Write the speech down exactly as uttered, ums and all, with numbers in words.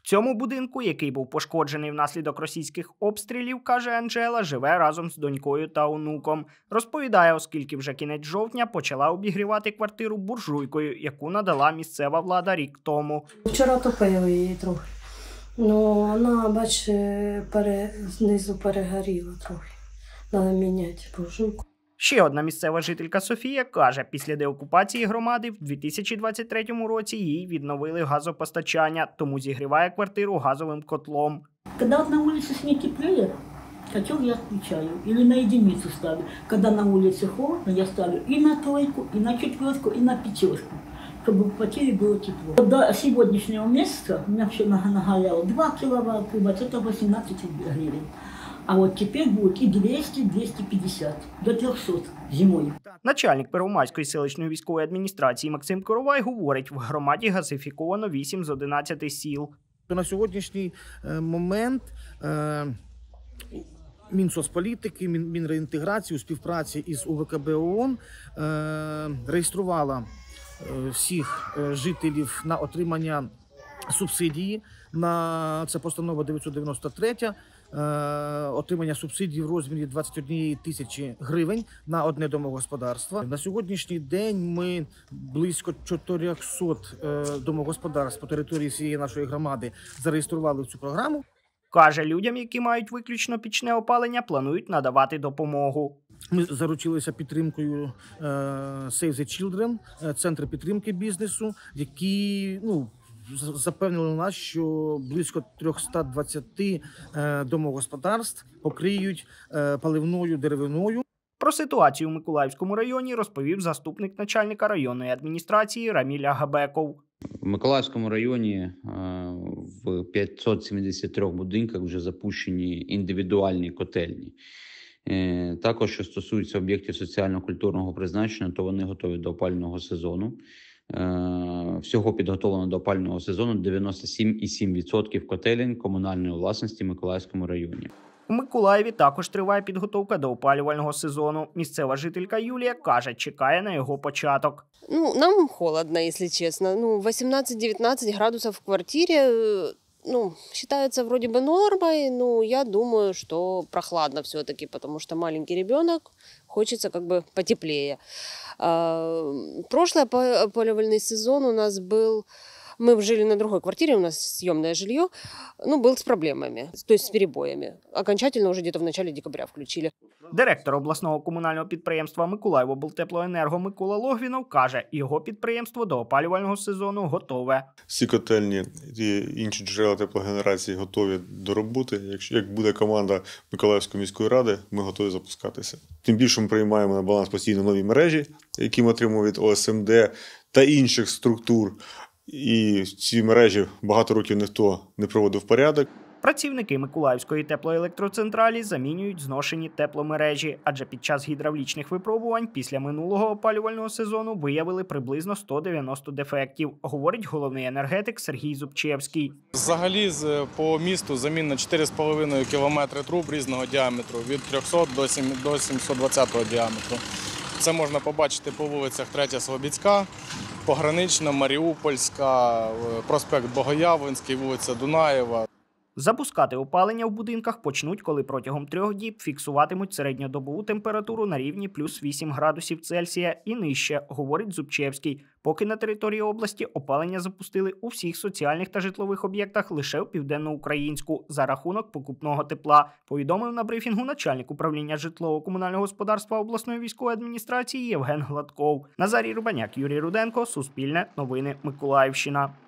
В цьому будинку, який був пошкоджений внаслідок російських обстрілів, каже Анжела, живе разом з донькою та онуком. Розповідає, оскільки вже кінець жовтня почала обігрівати квартиру буржуйкою, яку надала місцева влада рік тому. Вчора топили її трохи. Ну, вона, бач, пере... знизу перегоріла трохи. Треба міняти буржуйку. Ще одна місцева жителька Софія каже, після деокупації громади в дві тисячі двадцять третьому році їй відновили газопостачання, тому зігріває квартиру газовим котлом. Коли на вулиці снег теплее, котел я включаю или на единицу ставлю. Коли на вулиці холодно, я ставлю і на тройку, і на четверку, і на пятерку, щоб в квартирі було тепло. До сьогоднішнього місяця у мене ще нагорело два кіловат, це вісімнадцять гривень. А от тепер будуть і двісті - двісті п'ятдесят, до трьохсот зимою. Начальник Первомайської селищної військової адміністрації Максим Коровай говорить, в громаді газифіковано вісім з одинадцяти сіл. На сьогоднішній момент Мінсоцполітики, Мінреінтеграції у співпраці із У В К Б ООН реєструвала всіх жителів на отримання субсидії. На це постанова дев'ятсот дев'яносто три, отримання субсидій в розмірі двадцять однієї тисячі гривень на одне домогосподарство. На сьогоднішній день ми близько чотирьохсот домогосподарств по території всієї нашої громади зареєстрували в цю програму. Каже, людям, які мають виключно пічне опалення, планують надавати допомогу. Ми заручилися підтримкою Save the Children, центри підтримки бізнесу, які, ну, запевнили нас, що близько триста двадцять домогосподарств покриють паливною деревиною. Про ситуацію у Миколаївському районі розповів заступник начальника районної адміністрації Раміль Агабеков. В Миколаївському районі в п'ятсот сімдесят трьох будинках вже запущені індивідуальні котельні. Також, що стосується об'єктів соціально-культурного призначення, то вони готові до опалювального сезону. Всього підготовлено до опалювального сезону дев'яносто сім цілих сім десятих відсотка котелень комунальної власності в Миколаївському районі. У Миколаєві також триває підготовка до опалювального сезону. Місцева жителька Юлія каже, чекає на його початок. Ну, нам холодно, если честно. Ну, восемнадцать-девятнадцать градусов в квартире, ну, считается вроде бы нормой, но я думаю, что прохладно все-таки, потому что маленький ребенок, хочется как бы потеплее. Прошлый опаливальный сезон у нас был... Мы жили на другой квартире, у нас съемное жилье, ну, был с проблемами, то есть с перебоями. Окончательно уже где-то в начале декабря включили. Директор обласного комунального підприємства «Миколаївоблтеплоенерго» Микола Логвінов каже, його підприємство до опалювального сезону готове. Всі котельні і інші джерела теплогенерації готові до роботи. Якщо як буде команда Миколаївської міської ради, ми готові запускатися. Тим більше ми приймаємо на баланс постійно нові мережі, які ми отримуємо від О С М Д та інших структур. І ці мережі багато років ніхто не проводив порядок. Працівники Миколаївської теплоелектроцентралі замінюють зношені тепломережі, адже під час гідравлічних випробувань після минулого опалювального сезону виявили приблизно сто дев'яносто дефектів, говорить головний енергетик Сергій Зубчевський. Взагалі по місту заміна чотири з половиною кілометри труб різного діаметру, від трьохсот до сімсот двадцятого діаметру. Це можна побачити по вулицях Третя Слобідська, Погранична, Маріупольська, проспект Богоявленський, вулиця Дунаєва. Запускати опалення в будинках почнуть, коли протягом трьох діб фіксуватимуть середньодобову температуру на рівні плюс вісім градусів Цельсія і нижче, говорить Зубчевський. Поки на території області опалення запустили у всіх соціальних та житлових об'єктах лише в Південноукраїнську за рахунок покупного тепла, повідомив на брифінгу начальник управління житлово-комунального господарства обласної військової адміністрації Євген Гладков. Назарій Рубаняк, Юрій Руденко, Суспільне, Новини, Миколаївщина.